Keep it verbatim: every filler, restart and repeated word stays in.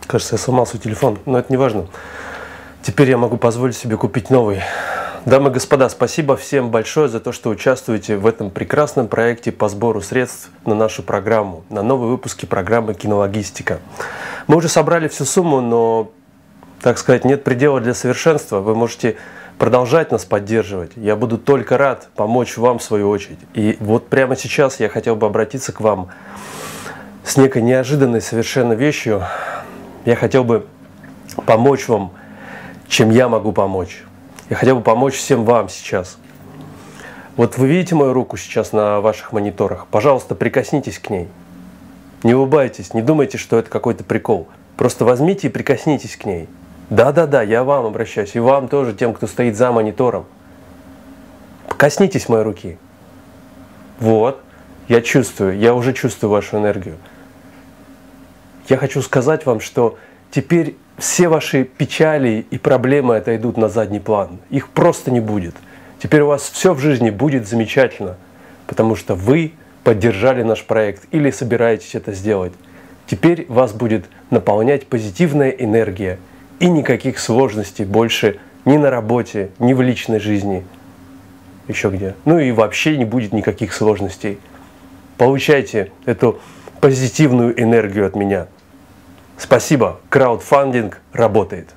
Кажется, я сломал свой телефон, но это не важно. Теперь я могу позволить себе купить новый. Дамы и господа, спасибо всем большое за то, что участвуете в этом прекрасном проекте по сбору средств на нашу программу, на новые выпуски программы «Кинологистика». Мы уже собрали всю сумму, но, так сказать, нет предела для совершенства. Вы можете продолжать нас поддерживать. Я буду только рад помочь вам в свою очередь. И вот прямо сейчас я хотел бы обратиться к вам с некой неожиданной совершенно вещью. Я хотел бы помочь вам, чем я могу помочь. Я хотел бы помочь всем вам сейчас. Вот вы видите мою руку сейчас на ваших мониторах? Пожалуйста, прикоснитесь к ней. Не улыбайтесь, не думайте, что это какой-то прикол. Просто возьмите и прикоснитесь к ней. Да-да-да, я вам обращаюсь, и вам тоже, тем, кто стоит за монитором. Коснитесь моей руки. Вот, я чувствую, я уже чувствую вашу энергию. Я хочу сказать вам, что теперь все ваши печали и проблемы отойдут на задний план. Их просто не будет. Теперь у вас все в жизни будет замечательно, потому что вы поддержали наш проект или собираетесь это сделать. Теперь вас будет наполнять позитивная энергия и никаких сложностей больше ни на работе, ни в личной жизни, еще где. Ну и вообще не будет никаких сложностей. Получайте эту позитивную энергию от меня. Спасибо, краудфандинг работает.